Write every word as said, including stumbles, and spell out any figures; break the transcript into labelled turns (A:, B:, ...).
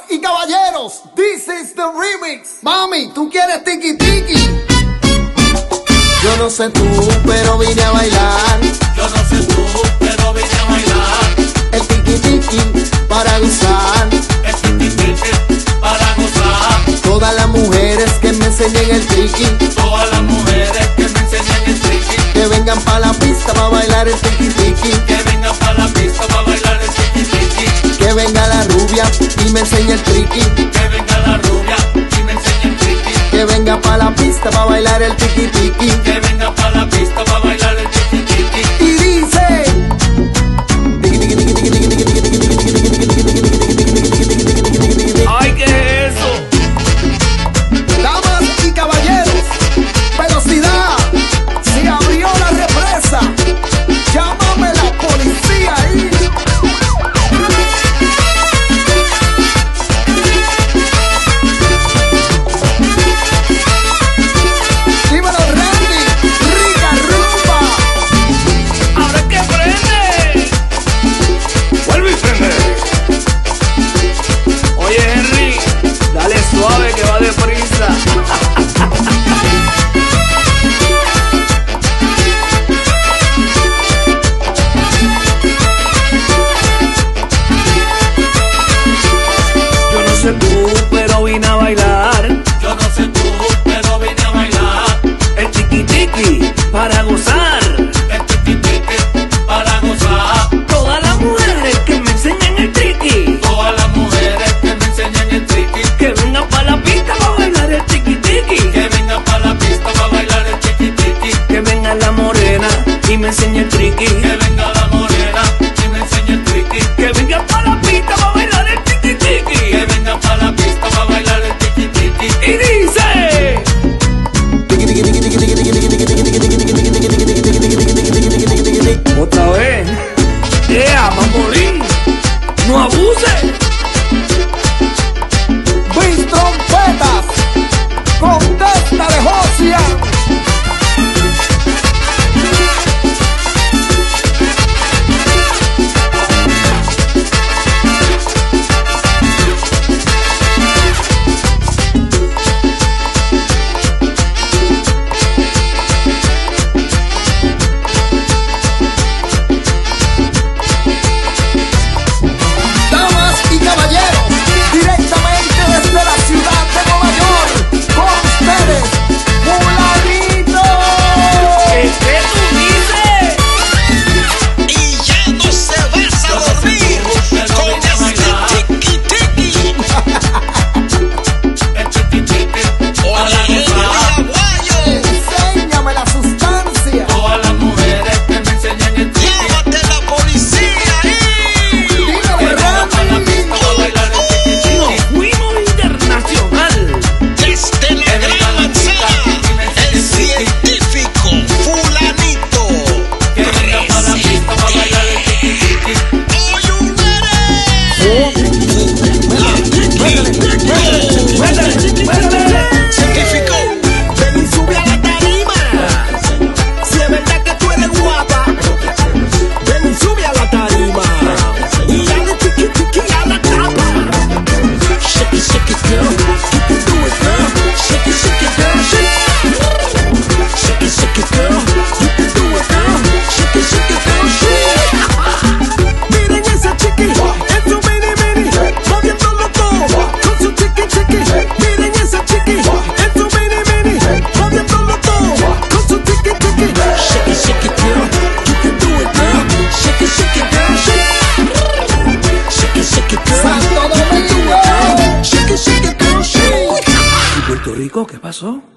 A: y caballeros, this is the remix. Mami, ¿tú quieres tiki tiki? Yo no sé tú, pero vine a bailar.
B: Yo no sé tú, pero vine a bailar.
A: El tiki tiki para gozar.
B: El tiki tiki para gozar.
A: Todas las mujeres que me enseñen el tiki.
B: Todas las mujeres que me enseñen el tiki.
A: Que vengan pa' la pista pa' bailar el tiki tiki.
B: Que vengan pa' la pista pa' bailar el tiki tiki.
A: Que venga la rubia y me enseñe el triqui.
B: Que venga la rubia y me enseñe el triqui.
A: Que venga pa' la pista pa' bailar el tiki tiki.
B: Que venga pa' la pista pa' bailar el tiki tiki.
A: Y dice tiki tiki tiki tiki tiki tiki tiki tiki tiki tiki tiki tiki.
B: Ay, ¿qué es eso?
A: Damas y caballeros, velocidad, se abrió la represa. Llámame la policía ahí. Dímelo, Randy, rica rumba.
B: Ahora que prende. Vuelve y prende. Oye, Henry, dale suave que va deprisa. Yo no sé tú, pero vine a bailar. Yo no sé tú, pero vine a bailar. El tiki tiki para gozar. El tiki tiki para gozar. Todas las mujeres que me enseñan el tiki. Todas las mujeres que me enseñan el tiki. Que vengan pa' la pista pa' bailar el tiki tiki. Que vengan pa' la pista pa' bailar el tiki tiki. Que venga la morena y me enseñe el triqui. Que venga la morena y me enseñe el triqui. Que venga pa' la pista pa' bailar el tiki tiki. Que venga pa' la pista pa' bailar el tiki tiki. Y dice
A: Tiki tiki tiki tiki tiki tiki tiki tiki tiki tiki tiki tiki tiki tiki tiki tiki tiki tiki tiki.
B: otra vez. ¡Ea, mamolín! ¡No abuse!
A: Bis trompetas, contesta de Josia. Damas y caballeros, directamente desde la ciudad de Nueva York, con ustedes, Fulanito.
B: ¿Qué, qué tú dices?
C: Y ya no se vas a dormir con este tiki tiki.
B: El tiki tiki para
C: Oye,
B: gozar.
C: aguayo,
A: Enséñame la sustancia.
B: Todas las mujeres que me enseñan el tiki.
C: llámate la policía ahí.
A: Dímelo,
B: Que vengan pa' la
A: Randy.
B: pista pa' bailar el tiki tiki.
C: Nos
B: fuimos internacional.
C: Desde la gran manzana, el científico Fulanito.
B: Que venga pa' la pista pa' bailar el tiki tiki.
C: Are you ready? Científico,
A: Ven y sube a la tarima. Si es verdad que tú eres guapa, ven y sube a la tarima. Y dale tiki tiki a la tapa.
C: shake it, shake it, girl. You can do it, girl. Shake it, shake it, girl. Shake, shake it, shake it, girl. You can do it, girl. Shake it, shake it, girl. Shake.
A: Miren esa chiqui, en su mini mini, moviéndolo todo con su chiqui chiqui. Miren esa chiqui, en su mini mini, moviéndolo todo con su chiqui chiqui.
C: Shake it, shake it, girl. You can do it, girl. Shake it, shake it, girl. Shake, shake it, shake it, girl.
A: Santo
C: You can do it,
A: Domingo.
C: girl. Shake it, shake it, girl. Shake.
B: ¿Y Puerto Rico qué pasó?